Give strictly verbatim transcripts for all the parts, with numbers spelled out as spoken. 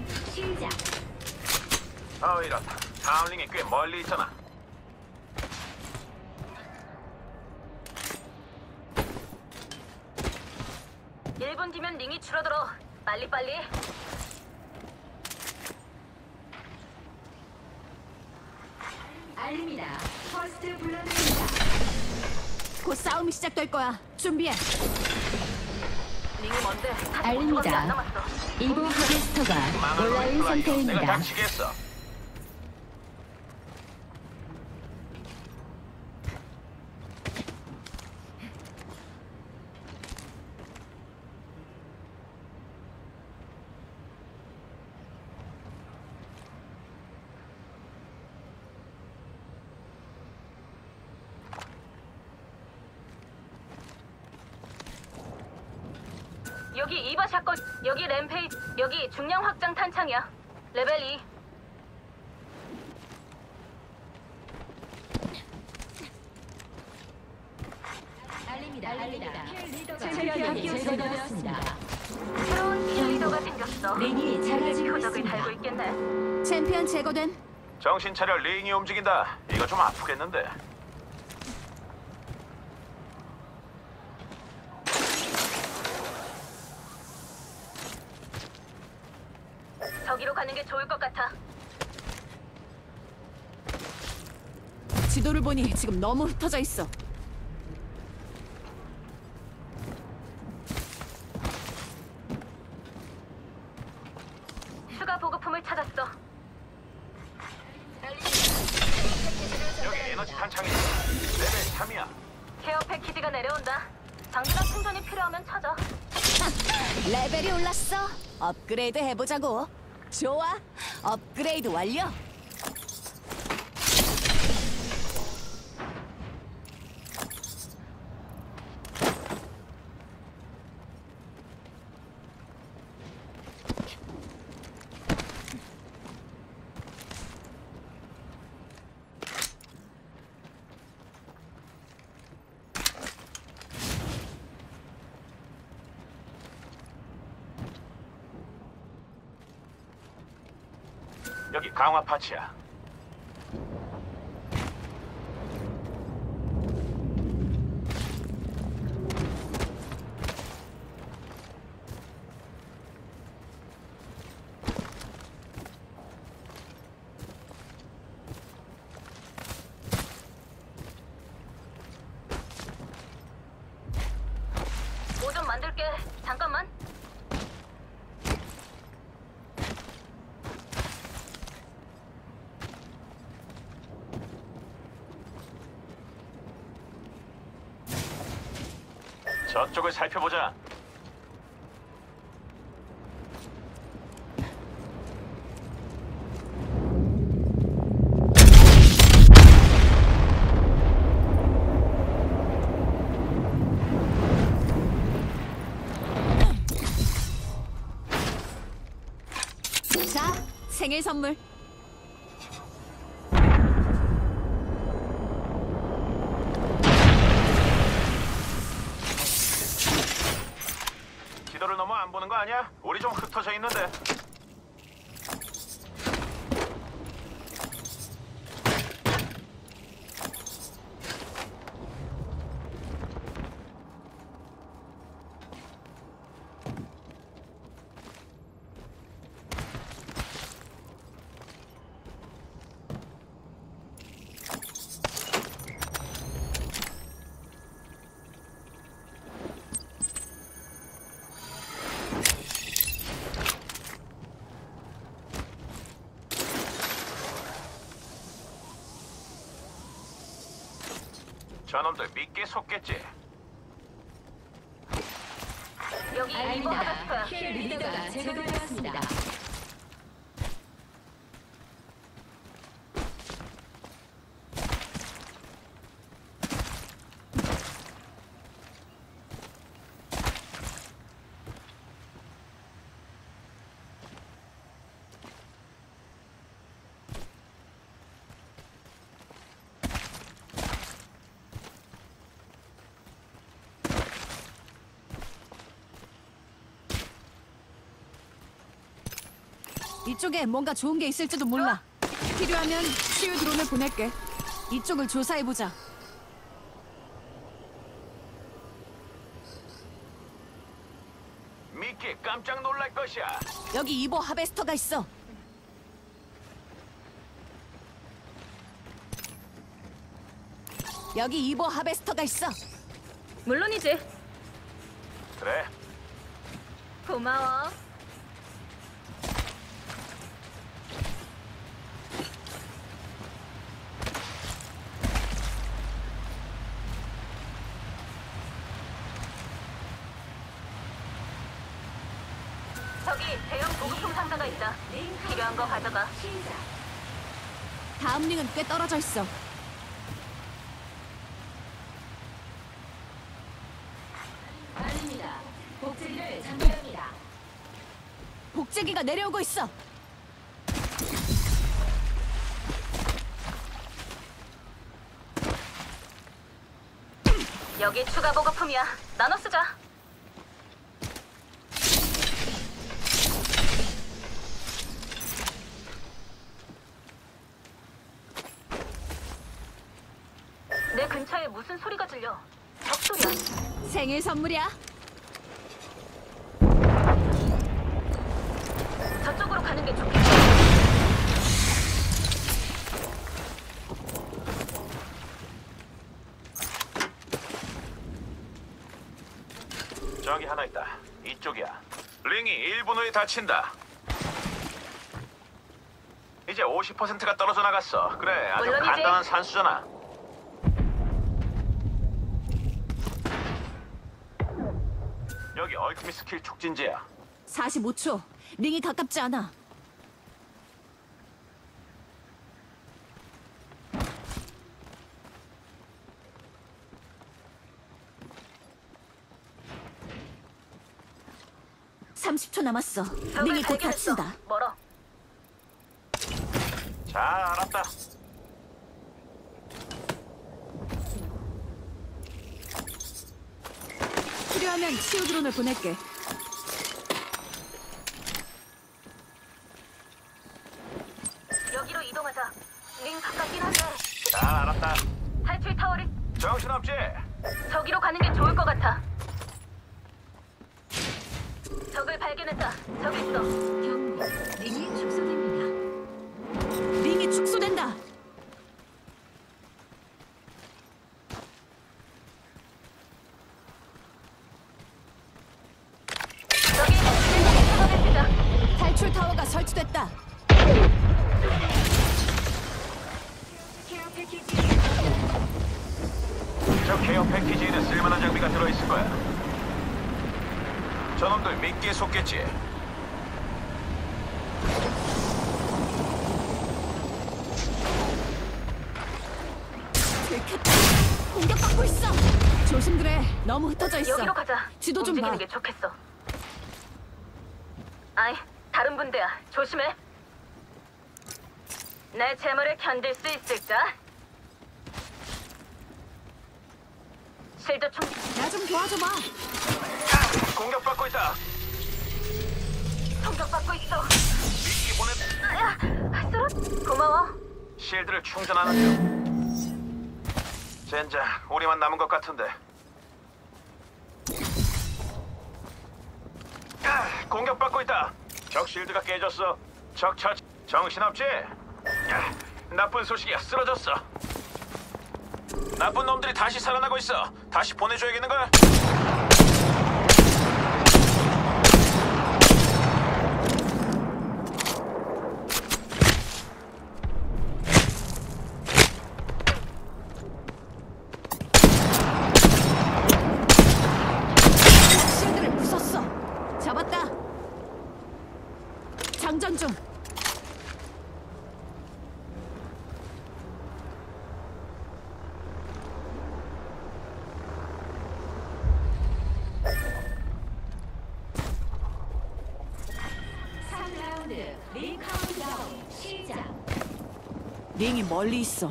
시작. 어 이렇다. 다음 링이 꽤 멀리 있잖아. 일 분 뒤면 링이 줄어들어. 빨리빨리. 알립니다. 퍼스트 블러드입니다. 곧 싸움이 시작될 거야. 준비해. 링이 뭔데? 알립니다. 안 남았어. 이보 하베스터가 망할 온라인 놈이 플라이어. 내가 상태입니다. 닥치겠어. 여기 이바 샷건. 여기 램페이. 여기 중량 확장 탄창이야. 레벨 이. 알립니다. 알립니다. 챔피언이 제거되었습니다. 새로운 킬리더가 생겼어. 링이 작아지고 표적을 있습니다. 달고 있겠네. 챔피언 제거된. 정신 차려. 링이 움직인다. 이거 좀 아프겠는데. 저기로 가는 게 좋을 것 같아. 지도를 보니 지금 너무 흩어져 있어. 추가 보급품을 찾았어. 여기 에너지 탄창이 있어. 레벨 삼이야. 케어 패키지가 내려온다. 장기간 충전이 필요하면 찾아. 레벨이 올랐어. 업그레이드 해보자고. 좋아. 업그레이드 완료. 여기 강화 파츠야. 뭐 좀 만들게. 잠깐만. 저쪽을 살펴보자. 자, 생일 선물. 지도를 너무 안 보는 거 아니야? 우리 좀 흩어져 있는데. 저놈들 믿게 속겠지. 여기 이버 알립니다. 하베스터야. 킬 리더가 제거되었습니다. 이쪽에 뭔가 좋은 게 있을지도 몰라. 필요하면 치유 드론을 보낼게. 이쪽을 조사해보자. 미끼 깜짝 놀랄 것이야. 여기 이보 하베스터가 있어. 여기 이보 하베스터가 있어. 물론이지. 그래. 고마워. 저기 대형 보급품 상자가 있다. 필요한 거 가져가. 다음 링은 꽤 떨어져 있어. 아닙니다. 복제기를 전달합니다. 복제기가 내려오고 있어. 여기 추가 보급품이야. 나눠 쓰자. 내 근처에 무슨 소리가 들려? 적소리야. 생일 선물이야. 저쪽으로 가는 게 좋겠어. 저기 하나 있다. 이쪽이야. 링이 일 분 후에 닫힌다. 이제 오십 퍼센트가 떨어져 나갔어. 그래, 아주 물론이지. 간단한 산수잖아. 여기 얼크미 스킬 촉진제야. 사십오 초. 링이 가깝지 않아. 삼십 초 남았어. 적을 링이 곧 발견했어. 닫힌다. 멀어. 자, 알았다. 필요하면 치유 드론을 보낼게. 여기로 이동하자. 링 가깝긴 한데 자, 알았다. 탈출 타워를 정신없지? 저기로 가는 게 좋을 것 같아. 적을 발견했다. 저기 있어. 경고. 링이 축소됩니다. 링이 축소된다. 저기 링이 타워를 쓰자. 탈출 타워가 설치됐다. 저 케어 패키지에는 쓸만한 장비가 들어있을 거야. 저놈들 미끼에 속겠지. 들켰다. 공격받고 있어. 조심 그래. 너무 흩어져 있어. 여기로 가자. 지도 좀 움직이는 봐. 게 좋겠어. 아이, 다른 분대야. 조심해. 내 재물을 견딜 수 있을까? 실드 총 나 좀 도와줘봐. 아, 공격받고 있다. 공격받고 있어. 미끼 보내. 아야, 쓰러. 고마워. 실드를 충전하는 중. 젠장, 우리만 남은 것 같은데. 아, 공격받고 있다. 적 실드가 깨졌어. 적 처치. 정신없지? 아, 나쁜 소식이야. 쓰러졌어. 나쁜 놈들이 다시 살아나고 있어. 다시 보내줘야겠는걸? 실드를 부쉈어. 잡았다. 장전 중. 삼 라운드 링 카운트다운 시작. 링이 멀리 있어.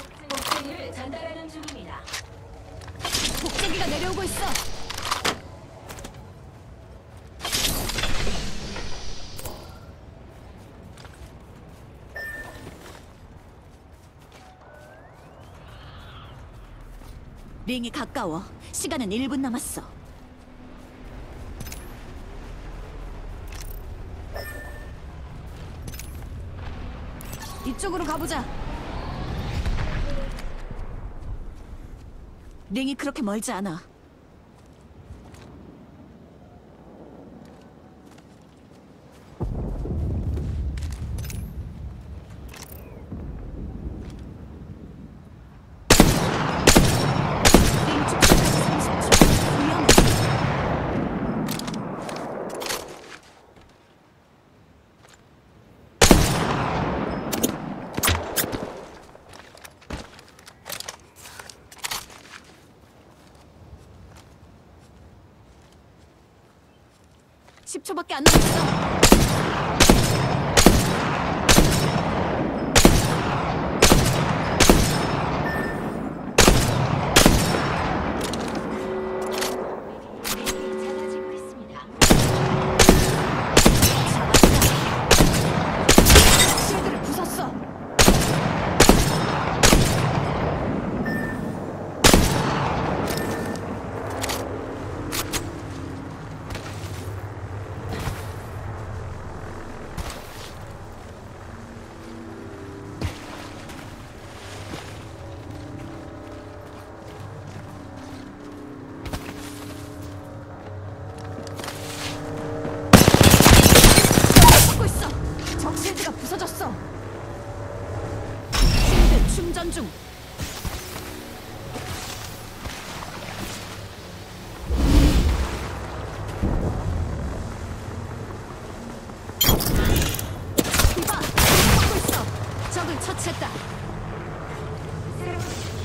복제기를 전달하는 중입니다. 복제기가 내려오고 있어. 링이 가까워. 시간은 일 분 남았어. 이쪽으로 가보자. 링이 그렇게 멀지 않아. 링 축소까지 삼십 초. 위험해. 십 초밖에 안 남았어. 링이 작아지고 있습니다. 실드를 부쉈어. 하고 있어. 적 실드가 부서졌어. 실드 충전 중. 이봐, 하고 있어. 적을 처치했다. 새로운